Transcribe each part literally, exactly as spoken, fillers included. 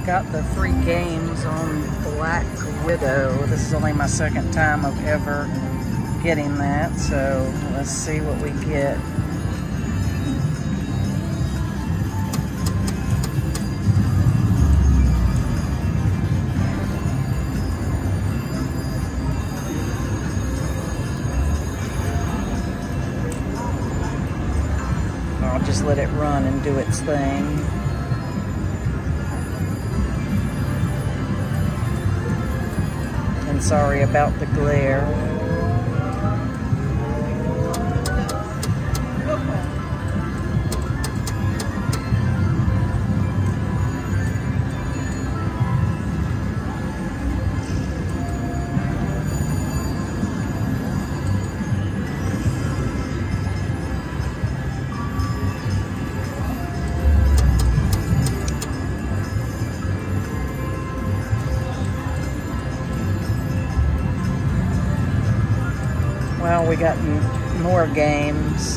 got the free games on Black Widow. This is only my second time of ever getting that, so let's see what we get. I'll just let it run and do its thing. And sorry about the glare. Well, we got more games.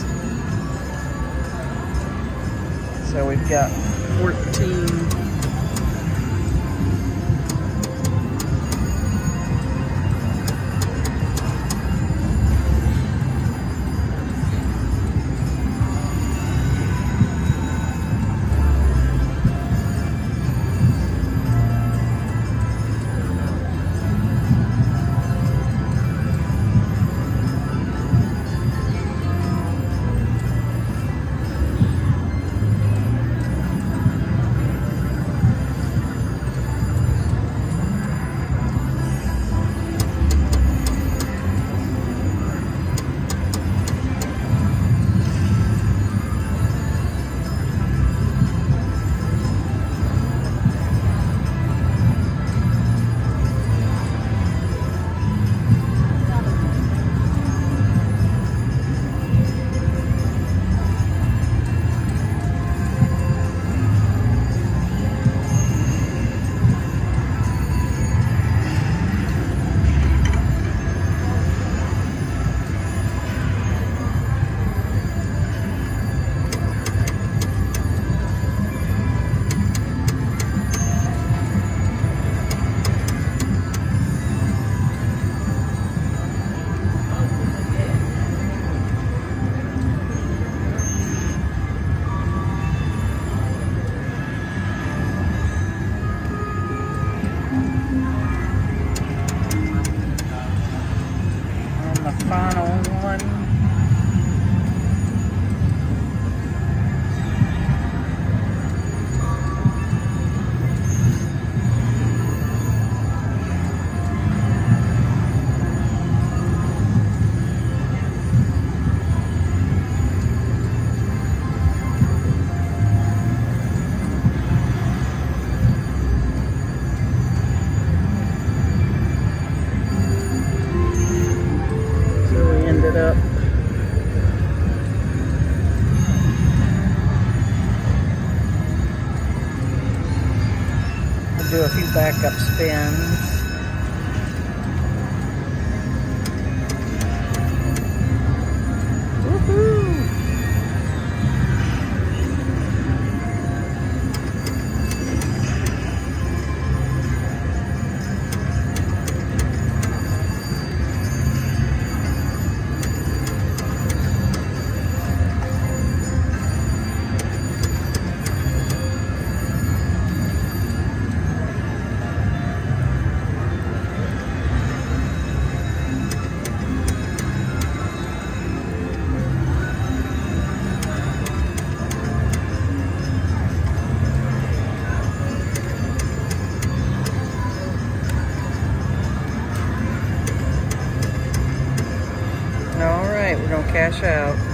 So we've got fourteen. Final one. Up. I'll do a few backup spins. All right, we're gonna cash out.